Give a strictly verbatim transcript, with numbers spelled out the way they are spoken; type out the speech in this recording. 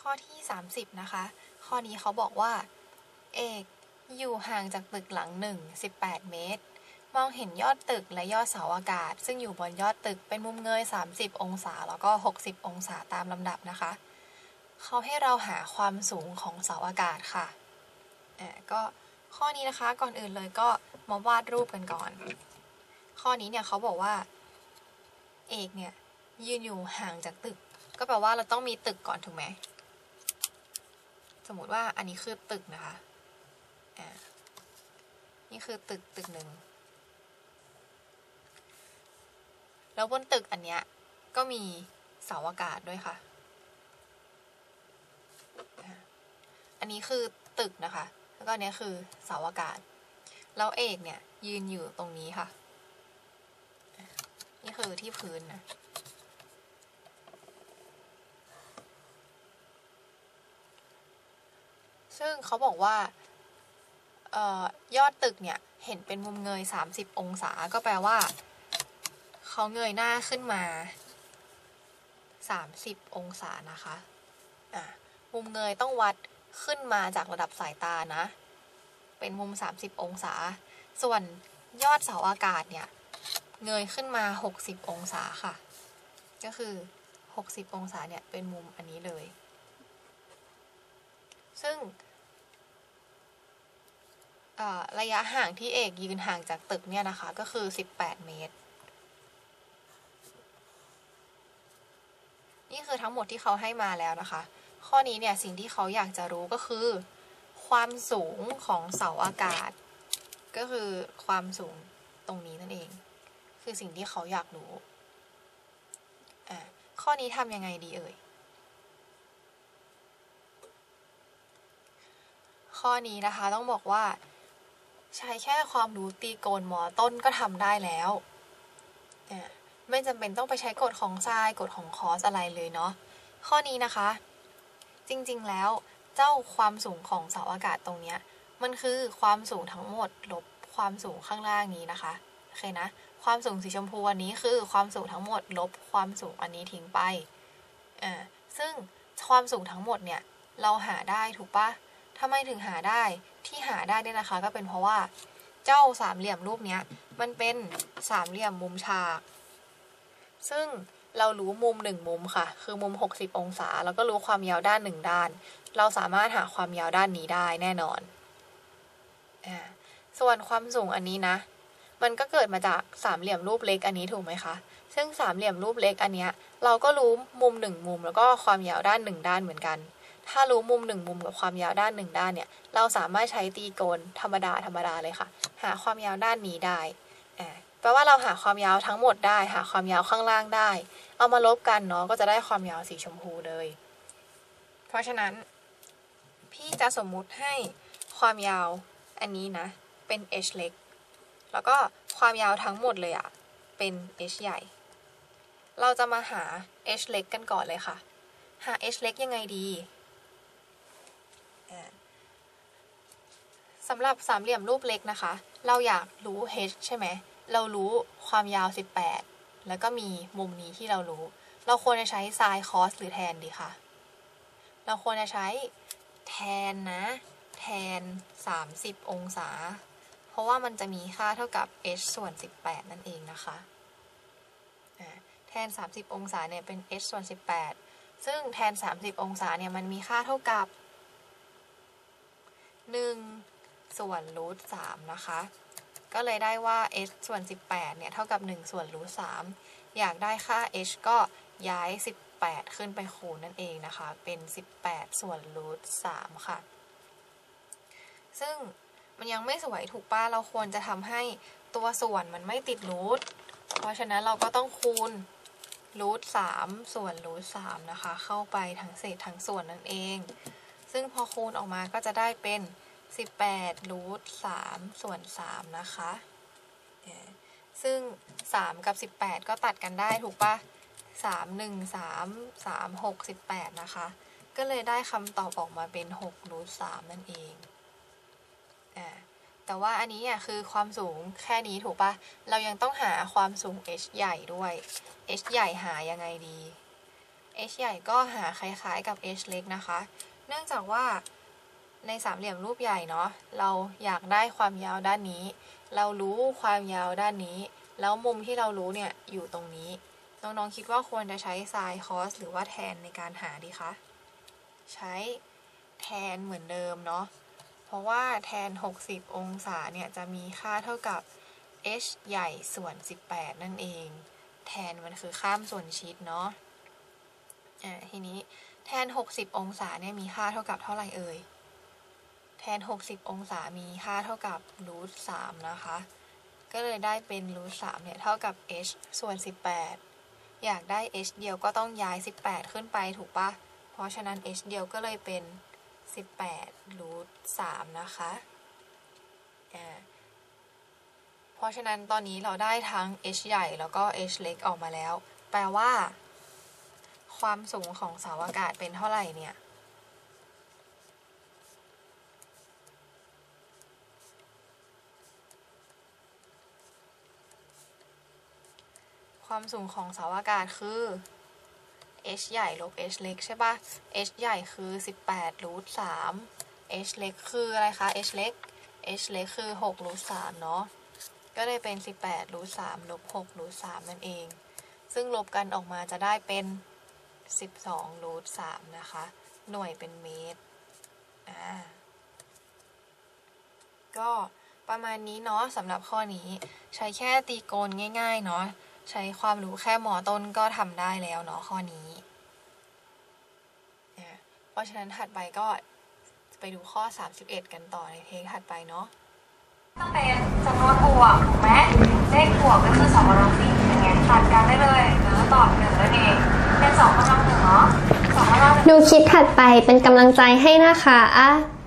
ข้อที่สามสิบนะคะข้อนี้เขาบอกว่าเอกอยู่ห่างจากตึกหลังหนึ่ง สิบแปด เมตรมองเห็นยอดตึกและยอดเสาอากาศซึ่งอยู่บนยอดตึกเป็นมุมเงยสามสิบองศาแล้วก็หกสิบองศาตามลำดับนะคะเขาให้เราหาความสูงของเสาอากาศค่ะอ่าก็ข้อนี้นะคะก่อนอื่นเลยก็มาวาดรูปกันก่อนข้อนี้เนี่ยเขาบอกว่าเอกเนี่ยยืนอยู่ห่างจากตึกก็แปลว่าเราต้องมีตึกก่อนถูกไหมสมมติว่าอันนี้คือตึกนะคะอ่านี่คือตึกตึกหนึ่งแล้วบนตึกอันเนี้ยก็มีเสาอากาศด้วยค่ะอันนี้คือตึกนะคะแล้วก็อันนี้คือเสาอากาศแล้วเอกเนี่ยยืนอยู่ตรงนี้ค่ะนี่คือที่พื้นนะซึ่งเขาบอกว่าเอ่อยอดตึกเนี่ยเห็นเป็นมุมเงยสามสิบองศาก็แปลว่าเขาเงยหน้าขึ้นมาสามสิบองศานะคะอ่ะมุมเงยต้องวัดขึ้นมาจากระดับสายตานะเป็นมุมสามสิบองศาส่วนยอดเสาอากาศเนี่ยเงยขึ้นมาหกสิบองศาค่ะก็คือหกสิบองศาเนี่ยเป็นมุมอันนี้เลยซึ่งระยะห่างที่เอกยืนห่างจากตึกเนี่ยนะคะก็คือสิบแปดเมตรนี่คือทั้งหมดที่เขาให้มาแล้วนะคะข้อนี้เนี่ยสิ่งที่เขาอยากจะรู้ก็คือความสูงของเสาอากาศก็คือความสูงตรงนี้นั่นเองคือสิ่งที่เขาอยากรู้อ่ะข้อนี้ทำยังไงดีเอ่ยข้อนี้นะคะต้องบอกว่าใช้แค่ความรู้ตีโกณมอต้นก็ทำได้แล้วไม่จำเป็นต้องไปใช้กฎของไซน์กฎของคอสอะไรเลยเนาะข้อนี้นะคะจริงๆแล้วเจ้าความสูงของเสาอากาศตรงเนี้ยมันคือความสูงทั้งหมดลบความสูงข้างล่างนี้นะคะโอเคนะความสูงสีชมพูอันนี้คือความสูงทั้งหมดลบความสูงอันนี้ทิ้งไปอ่าซึ่งความสูงทั้งหมดเนี่ยเราหาได้ถูกปะทำไมถึงหาได้ที่หาได้เนี่ยนะคะก็เป็นเพราะว่าเจ้าสามเหลี่ยมรูปเนี้ยมันเป็นสามเหลี่ยมมุมฉากซึ่งเรารู้มุมหนึ่งมุมค่ะคือมุมหกสิบองศาแล้วก็รู้ความยาวด้านหนึ่งด้านเราสามารถหาความยาวด้านนี้ได้แน่นอนอ่าส่วนความสูงอันนี้นะมันก็เกิดมาจากสามเหลี่ยมรูปเล็กอันนี้ถูกไหมคะซึ่งสามเหลี่ยมรูปเล็กอันเนี้ยเราก็รู้มุมหนึ่งมุมแล้วก็ความยาวด้านหนึ่งด้านเหมือนกันถ้ารู้มุมหนึ่งมุมกับความยาวด้านหนึ่งด้านเนี่ยเราสามารถใช้ตีโกณธรรมดาธรรมดาเลยค่ะหาความยาวด้านนี้ได้อ่าแปลว่าเราหาความยาวทั้งหมดได้หาความยาวข้างล่างได้เอามาลบกันเนาะก็จะได้ความยาวสีชมพูเลยเพราะฉะนั้นพี่จะสมมุติให้ความยาวอันนี้นะเป็น h เล็กแล้วก็ความยาวทั้งหมดเลยอะเป็น h ใหญ่เราจะมาหา h เล็กกันก่อนเลยค่ะหา h เล็กยังไงดีสำหรับสามเหลี่ยมรูปเล็กนะคะเราอยากรู้ h ใช่ไหมเรารู้ความยาวสิบแปดแล้วก็มีมุมนี้ที่เรารู้เราควรจะใช้ไซน์คอสหรือแทนดีคะเราควรจะใช้แทนนะแทนสามสิบองศาเพราะว่ามันจะมีค่าเท่ากับ h ส่วนสิบแปดนั่นเองนะคะแทนสามสิบองศาเนี่ยเป็น h ส่วนสิบแปดซึ่งแทนสามสิบองศาเนี่ยมันมีค่าเท่ากับหนึ่งส่วนรูทสามนะคะก็เลยได้ว่า h ส่วนสิบแปดเนี่ยเท่ากับหนึ่งส่วนรูทสามอยากได้ค่า h ก็ย้ายสิบแปดขึ้นไปคูณนั่นเองนะคะเป็นสิบแปดส่วนรูทสามค่ะซึ่งมันยังไม่สวยถูกป่ะเราควรจะทำให้ตัวส่วนมันไม่ติดรูทเพราะฉะนั้นเราก็ต้องคูณรูทสามส่วนรูทสามนะคะเข้าไปทั้งเศษทั้งส่วนนั่นเองซึ่งพอคูณออกมาก็จะได้เป็นสิบแปดรูทสามส่วนสามนะคะซึ่งสามกับสิบแปดก็ตัดกันได้ถูกปะสาม หนึ่ง สาม สาม หก สิบแปดนะคะก็เลยได้คำตอบออกมาเป็นหกรูทสามนั่นเองอ่าแต่ว่าอันนี้อ่ะคือความสูงแค่นี้ถูกปะเรายังต้องหาความสูง h ใหญ่ด้วย h ใหญ่หายังไงดี h ใหญ่ก็หาคล้ายๆกับ h เล็กนะคะเนื่องจากว่าในสามเหลี่ยมรูปใหญ่เนาะเราอยากได้ความยาวด้านนี้เรารู้ความยาวด้านนี้แล้วมุมที่เรารู้เนี่ยอยู่ตรงนี้น้องๆคิดว่าควรจะใช้ไซน์คอสหรือว่าแทนในการหาดีคะใช้แทนเหมือนเดิมเนาะเพราะว่าแทนหกสิบองศาเนี่ยจะมีค่าเท่ากับ h ใหญ่ส่วนสิบแปดนั่นเองแทนมันคือข้ามส่วนชิดเนาะอ่าทีนี้แทนหกสิบองศาเนี่ยมีค่าเท่ากับเท่าไหร่เอ่ยแทนหกสิบองศามีค่าเท่ากับรูทสามนะคะก็เลยได้เป็นรูทสามเนี่ยเท่ากับ h ส่วนสิบแปดอยากได้ h เดียวก็ต้องย้ายสิบแปดขึ้นไปถูกปะเพราะฉะนั้น h เดียวก็เลยเป็นสิบแปดรูทสามนะคะอ่าเพราะฉะนั้นตอนนี้เราได้ทั้ง h ใหญ่แล้วก็ h เล็กออกมาแล้วแปลว่าความสูงของเสาอากาศเป็นเท่าไหร่เนี่ยความสูงของเสาอากาศคือ h ใหญ่ลบ h เล็กใช่ปะ h ใหญ่คือสิบแปดรูทสาม h เล็กคืออะไรคะ h เล็ก h เล็กคือหกรูทสามเนาะก็เลยเป็นสิบแปดรูทสามลบหกรูทสามนั่นเองซึ่งลบกันออกมาจะได้เป็นสิบสองรูทสามนะคะหน่วยเป็นเมตรอ่าก็ประมาณนี้เนาะสำหรับข้อนี้ใช้แค่ตีโกณง่ายๆเนาะใช้ความรู้แค่ม.ต้นก็ทำได้แล้วเนาะข้อนี้เพราะฉะนั้นถัดไปก็ไปดูข้อสามสิบเอ็ดกันต่อในเทคถัดไปเนาะต้องเป็นจำนวนบวกถูกไหมเลขบวกก็คือสองกำลังสี่อย่างเงี้ยขาดกันได้เลยแล้วตอบหนึ่งนั่นเองเป็นสองกำลังหนึ่งเนาะสองกำลังหนึ่งดูคลิปถัดไปเป็นกำลังใจให้นะคะ